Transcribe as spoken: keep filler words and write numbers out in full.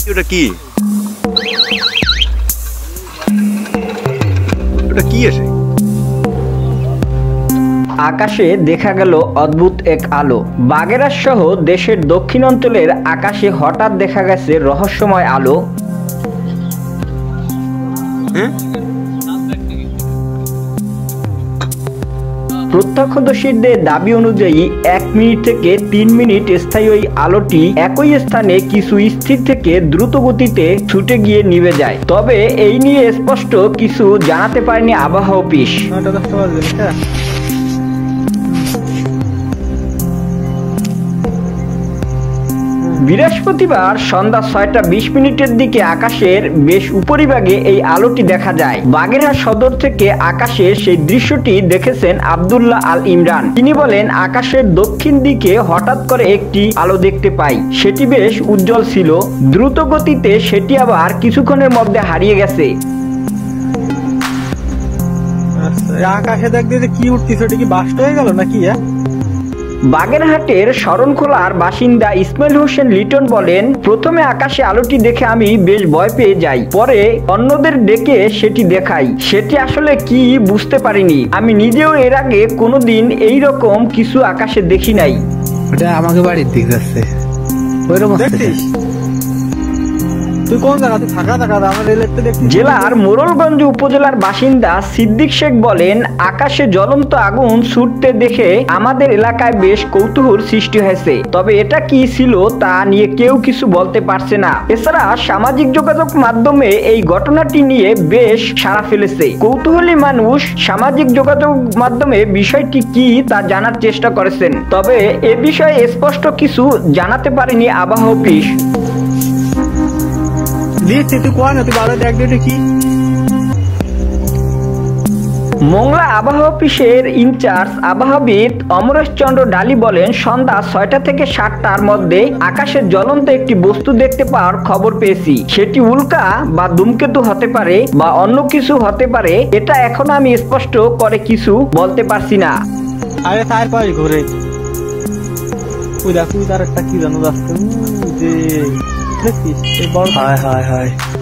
ওটা কি ওটা কি আছে? আকাশে দেখা গেল অদ্ভুত এক আলো। বাগেরহাট সহ দেশের দক্ষিণাঞ্চলের আকাশে হঠাৎ দেখা গেছে রহস্যময় আলো। প্রত্যক্ষদর্শীদের দাবি অনুযায়ী এক মিনিট থেকে তিন মিনিট স্থায়ী ওই আলোটি একই স্থানে কিছু স্থির থেকে দ্রুত গতিতে ছুটে গিয়ে নিভে যায়। তবে এই নিয়ে স্পষ্ট কিছু জানাতে পারেনি আবহাওয়া অফিস। বৃহস্পতিবার সন্ধ্যা ছয়টা বিশ মিনিটের দিকে আকাশের বেশ উপরিভাগে এই আলোটি দেখা যায়। বাগেরহাট সদর থেকে আকাশে সেই দৃশ্যটি দেখেছেন আব্দুল্লাহ আল ইমরান। তিনি বলেন, আকাশের দক্ষিণ দিকে হঠাৎ করে একটি আলো দেখতে পাই। সেটি বেশ উজ্জ্বল ছিল। দ্রুত গতিতে সেটি আবার কিছুক্ষণের মধ্যে হারিয়ে গেছে। আকাশে দেখতে কি উঠতেছে, ওটা কি বাস্ট হয়ে গেল নাকি? বাগেরহাটের শরণখোলার বাসিন্দা ইসমাইল হোসেন লিটন বলেন, প্রথমে আকাশে আলোটি দেখে আমি বেশ ভয় পেয়ে যাই। পরে অন্যদের ডেকে সেটি দেখাই। সেটি আসলে কি বুঝতে পারিনি। আমি নিজেও এর আগে কোনোদিন এই রকম কিছু আকাশে দেখি নাই। ওটা আমাকে বাড়ির দিক যাচ্ছে। জেলার মোড়লগঞ্জ উপজেলার বাসিন্দা সিদ্দিক শেখ বলেন, আকাশে জ্বলন্ত আগুন ছুটতে দেখে আমাদের এলাকায় বেশ কৌতূহল সৃষ্টি হয়েছে। তবে এটা কি ছিল তা নিয়ে কেউ কিছু বলতে পারছে না। এছাড়া সামাজিক যোগাযোগ মাধ্যমে এই ঘটনাটি নিয়ে বেশ সাড়া ফেলেছে। কৌতূহলী মানুষ সামাজিক যোগাযোগ মাধ্যমে বিষয়টি কি তা জানার চেষ্টা করেছেন। তবে এ বিষয়ে স্পষ্ট কিছু জানাতে পারেনি আবহাওয়া অফিস। মোংলা আবহাওয়া অফিসের ইনচার্জ আবহাওয়াবিদ অমরেশ চন্দ্র ডালি বলেন, সন্ধ্যা ছয়টা থেকে সাতটার মধ্যে আকাশের জ্বলন্ত একটি বস্তু দেখতে পাওয়ার খবর পেয়েছি। সেটি উল্কা বা ধূমকেতু হতে পারে বা অন্য কিছু হতে পারে। এটা এখন আমি স্পষ্ট করে কিছু বলতে পারছি না। আরে তার পাশে ঘুরে ওই দেখো তার একটা কি জানো রাস্তা, যে হায় হায় হায়